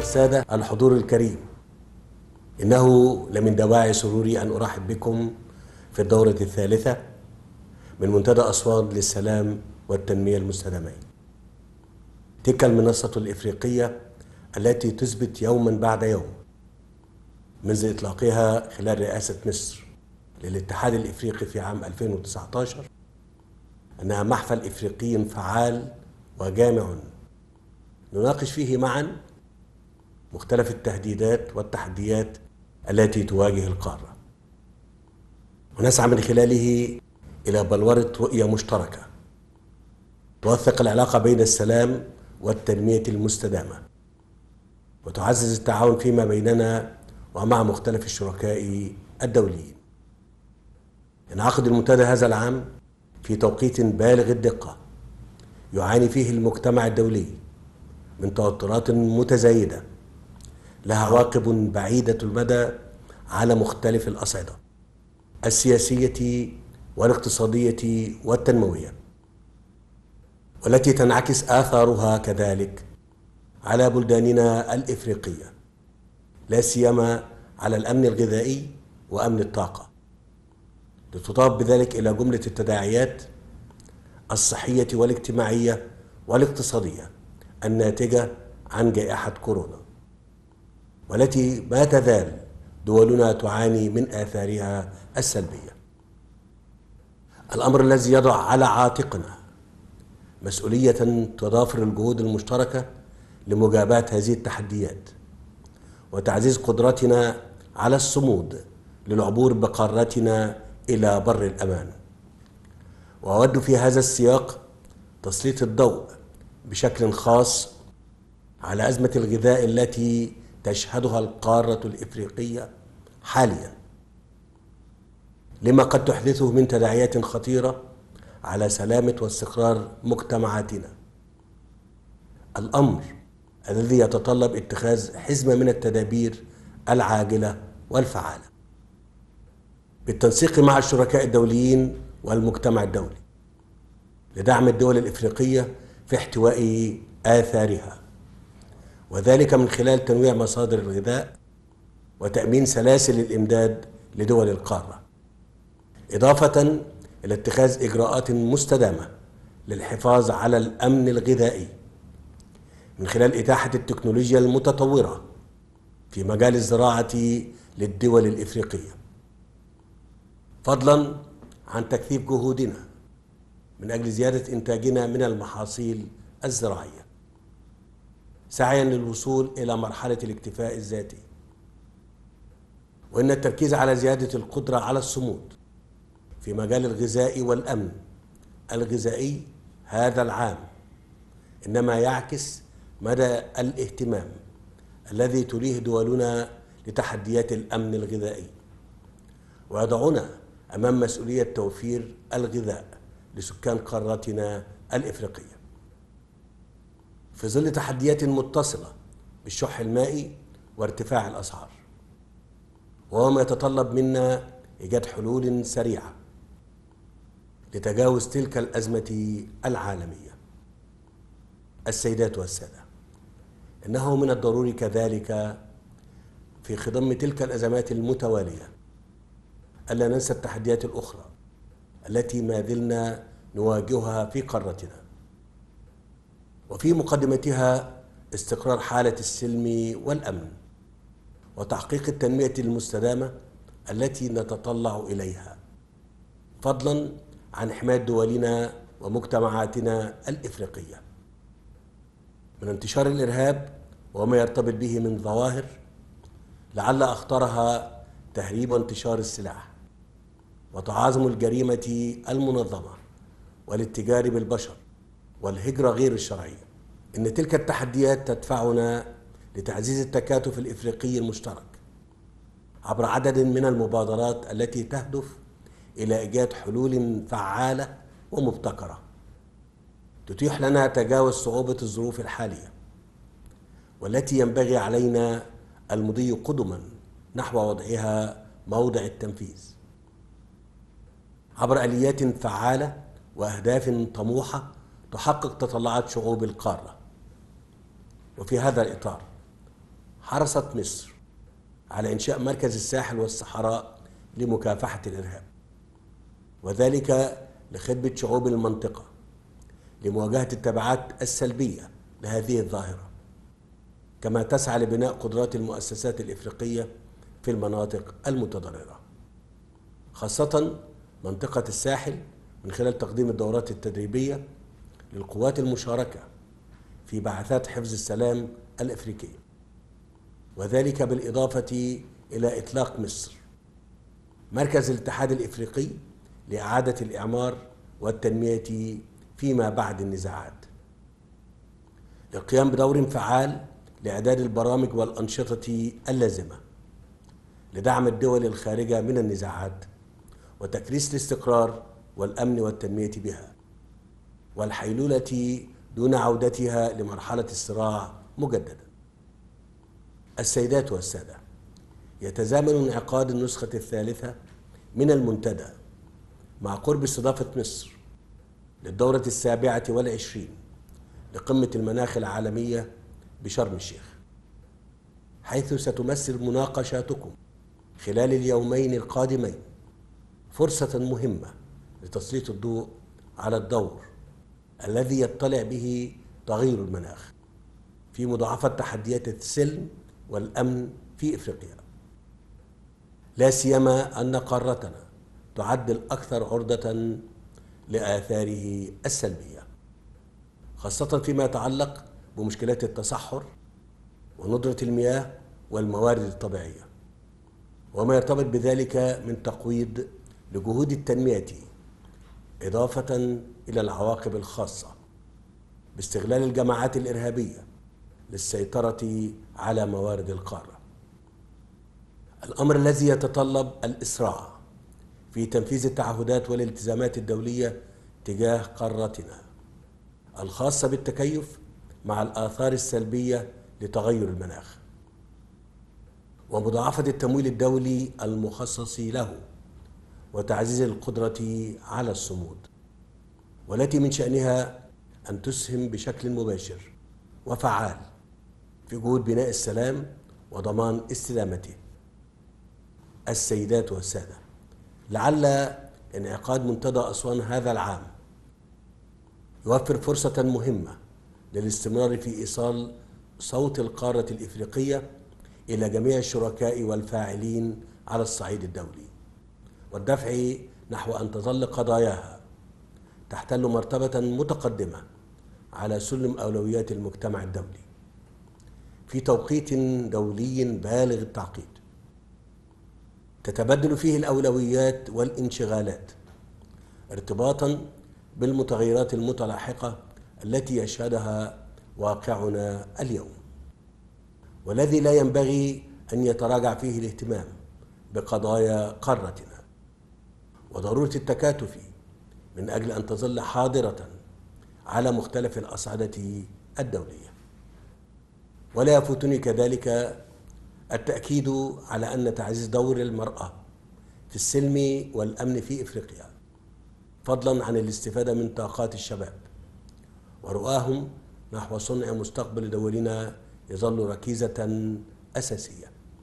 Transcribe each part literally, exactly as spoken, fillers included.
والسادة الحضور الكريم، إنه لمن دواعي سروري أن أرحب بكم في الدورة الثالثة من منتدى أسوان للسلام والتنمية المستدامين. تلك المنصة الإفريقية التي تثبت يوما بعد يوم منذ إطلاقها خلال رئاسة مصر للاتحاد الإفريقي في عام ألفين وتسعة عشر أنها محفل إفريقي فعال وجامع نناقش فيه معا مختلف التهديدات والتحديات التي تواجه القارة، ونسعى من خلاله إلى بلورة رؤية مشتركة توثق العلاقة بين السلام والتنمية المستدامة وتعزز التعاون فيما بيننا ومع مختلف الشركاء الدوليين. ينعقد المنتدى هذا العام في توقيت بالغ الدقة يعاني فيه المجتمع الدولي من توترات متزايدة لها عواقب بعيدة المدى على مختلف الأصعدة السياسية والاقتصادية والتنموية، والتي تنعكس آثارها كذلك على بلداننا الإفريقية، لا سيما على الأمن الغذائي وأمن الطاقة، لتضاف بذلك إلى جملة التداعيات الصحية والاجتماعية والاقتصادية الناتجة عن جائحة كورونا، والتي ما تزال دولنا تعاني من آثارها السلبية. الأمر الذي يضع على عاتقنا مسؤولية تضافر الجهود المشتركة لمجابهة هذه التحديات وتعزيز قدرتنا على الصمود للعبور بقارتنا إلى بر الأمان. وأود في هذا السياق تسليط الضوء بشكل خاص على أزمة الغذاء التي تشهدها القارة الإفريقية حاليا، لما قد تحدثه من تداعيات خطيرة على سلامة واستقرار مجتمعاتنا. الأمر الذي يتطلب اتخاذ حزمة من التدابير العاجلة والفعالة بالتنسيق مع الشركاء الدوليين والمجتمع الدولي لدعم الدول الإفريقية في احتواء آثارها، وذلك من خلال تنويع مصادر الغذاء وتأمين سلاسل الإمداد لدول القارة، إضافة إلى اتخاذ إجراءات مستدامة للحفاظ على الأمن الغذائي من خلال إتاحة التكنولوجيا المتطورة في مجال الزراعة للدول الإفريقية، فضلا عن تكثيف جهودنا من أجل زيادة إنتاجنا من المحاصيل الزراعية سعيا للوصول إلى مرحلة الاكتفاء الذاتي. وإن التركيز على زيادة القدرة على الصمود في مجال الغذاء والأمن الغذائي هذا العام إنما يعكس مدى الاهتمام الذي توليه دولنا لتحديات الأمن الغذائي، ويضعنا أمام مسؤولية توفير الغذاء لسكان قارتنا الإفريقية في ظل تحديات متصلة بالشح المائي وارتفاع الأسعار، وهو ما يتطلب منا إيجاد حلول سريعة لتجاوز تلك الأزمة العالمية. السيدات والسادة، إنه من الضروري كذلك في خضم تلك الأزمات المتوالية ألا ننسى التحديات الأخرى التي ما زلنا نواجهها في قارتنا، وفي مقدمتها استقرار حالة السلم والأمن وتحقيق التنمية المستدامة التي نتطلع إليها، فضلا عن حماية دولنا ومجتمعاتنا الإفريقية من انتشار الإرهاب وما يرتبط به من ظواهر لعل أخطرها تهريب وانتشار السلاح وتعاظم الجريمة المنظمة والاتجار بالبشر والهجرة غير الشرعية. إن تلك التحديات تدفعنا لتعزيز التكاتف الإفريقي المشترك عبر عدد من المبادرات التي تهدف إلى إيجاد حلول فعالة ومبتكرة تتيح لنا تجاوز صعوبة الظروف الحالية، والتي ينبغي علينا المضي قدما نحو وضعها موضع التنفيذ عبر آليات فعالة وأهداف طموحة تحقق تطلعات شعوب القارة. وفي هذا الإطار حرصت مصر على إنشاء مركز الساحل والصحراء لمكافحة الإرهاب، وذلك لخدمة شعوب المنطقة لمواجهة التبعات السلبية لهذه الظاهرة، كما تسعى لبناء قدرات المؤسسات الإفريقية في المناطق المتضررة، خاصة منطقة الساحل، من خلال تقديم الدورات التدريبية للقوات المشاركة في بعثات حفظ السلام الإفريقية، وذلك بالإضافة إلى إطلاق مصر مركز الاتحاد الإفريقي لإعادة الإعمار والتنمية فيما بعد النزاعات، للقيام بدور فعال لإعداد البرامج والأنشطة اللازمة لدعم الدول الخارجة من النزاعات وتكريس الاستقرار والأمن والتنمية بها، والحيلولة دون عودتها لمرحلة الصراع مجددا. السيدات والسادة، يتزامن انعقاد النسخة الثالثة من المنتدى مع قرب استضافة مصر للدورة السابعة والعشرين لقمة المناخ العالمية بشرم الشيخ، حيث ستمثل مناقشاتكم خلال اليومين القادمين فرصة مهمة لتسليط الضوء على الدور الذي يطلع به تغير المناخ في مضاعفة تحديات السلم والأمن في إفريقيا، لا سيما أن قارتنا تعد الأكثر عرضة لآثاره السلبية، خاصة فيما يتعلق بمشكلات التصحر وندرة المياه والموارد الطبيعية، وما يرتبط بذلك من تقويض لجهود التنمية، إضافة إلى العواقب الخاصة باستغلال الجماعات الإرهابية للسيطرة على موارد القارة، الأمر الذي يتطلب الإسراع في تنفيذ التعهدات والالتزامات الدولية تجاه قارتنا الخاصة بالتكيف مع الآثار السلبية لتغير المناخ، ومضاعفة التمويل الدولي المخصص له، وتعزيز القدرة على الصمود، والتي من شأنها أن تسهم بشكل مباشر وفعال في جهود بناء السلام وضمان استدامته. السيدات والسادة، لعل انعقاد منتدى أسوان هذا العام يوفر فرصة مهمة للاستمرار في إيصال صوت القارة الإفريقية إلى جميع الشركاء والفاعلين على الصعيد الدولي، والدفع نحو أن تظل قضاياها تحتل مرتبة متقدمة على سلم أولويات المجتمع الدولي في توقيت دولي بالغ التعقيد، تتبدل فيه الأولويات والانشغالات ارتباطا بالمتغيرات المتلاحقة التي يشهدها واقعنا اليوم، والذي لا ينبغي أن يتراجع فيه الاهتمام بقضايا قارتنا وضرورة التكاتف من أجل أن تظل حاضرة على مختلف الأصعدة الدولية. ولا يفوتني كذلك التأكيد على أن تعزيز دور المرأة في السلم والأمن في إفريقيا، فضلا عن الاستفادة من طاقات الشباب ورؤاهم نحو صنع مستقبل دولنا، يظل ركيزة أساسية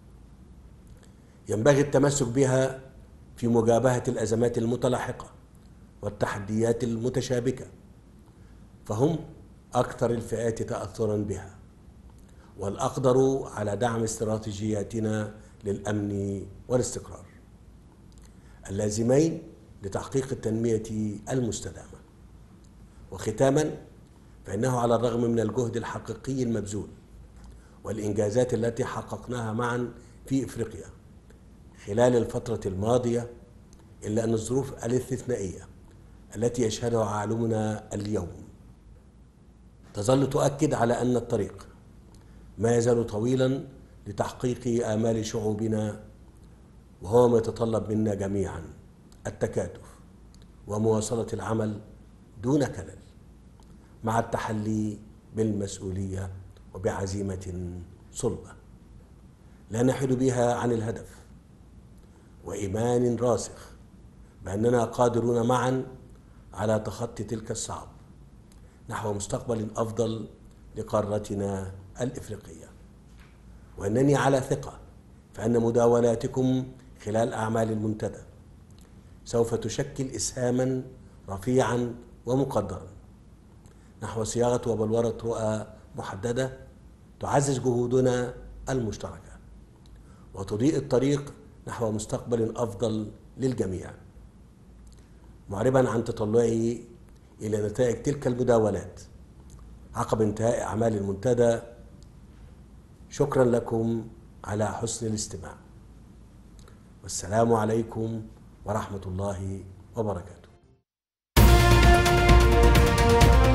ينبغي التمسك بها في مجابهة الأزمات المتلاحقة والتحديات المتشابكة، فهم أكثر الفئات تأثرا بها والأقدر على دعم استراتيجياتنا للأمن والاستقرار اللازمين لتحقيق التنمية المستدامة. وختاما، فإنه على الرغم من الجهد الحقيقي المبذول والإنجازات التي حققناها معا في إفريقيا خلال الفترة الماضية، إلا أن الظروف الاستثنائية التي يشهدها عالمنا اليوم تظل تؤكد على أن الطريق ما يزال طويلا لتحقيق آمال شعوبنا، وهو ما يتطلب منا جميعا التكاتف ومواصلة العمل دون كلل، مع التحلي بالمسؤولية وبعزيمة صلبة لا نحد بها عن الهدف، وإيمان راسخ بأننا قادرون معا على تخطي تلك الصعاب نحو مستقبل أفضل لقارتنا الإفريقية. وأنني على ثقة فأن مداولاتكم خلال أعمال المنتدى سوف تشكل إسهاما رفيعا ومقدرا نحو صياغة وبلورة رؤى محددة تعزز جهودنا المشتركة وتضيء الطريق نحو مستقبل أفضل للجميع، معربا عن تطلعي إلى نتائج تلك المداولات عقب انتهاء أعمال المنتدى. شكرا لكم على حسن الاستماع، والسلام عليكم ورحمة الله وبركاته.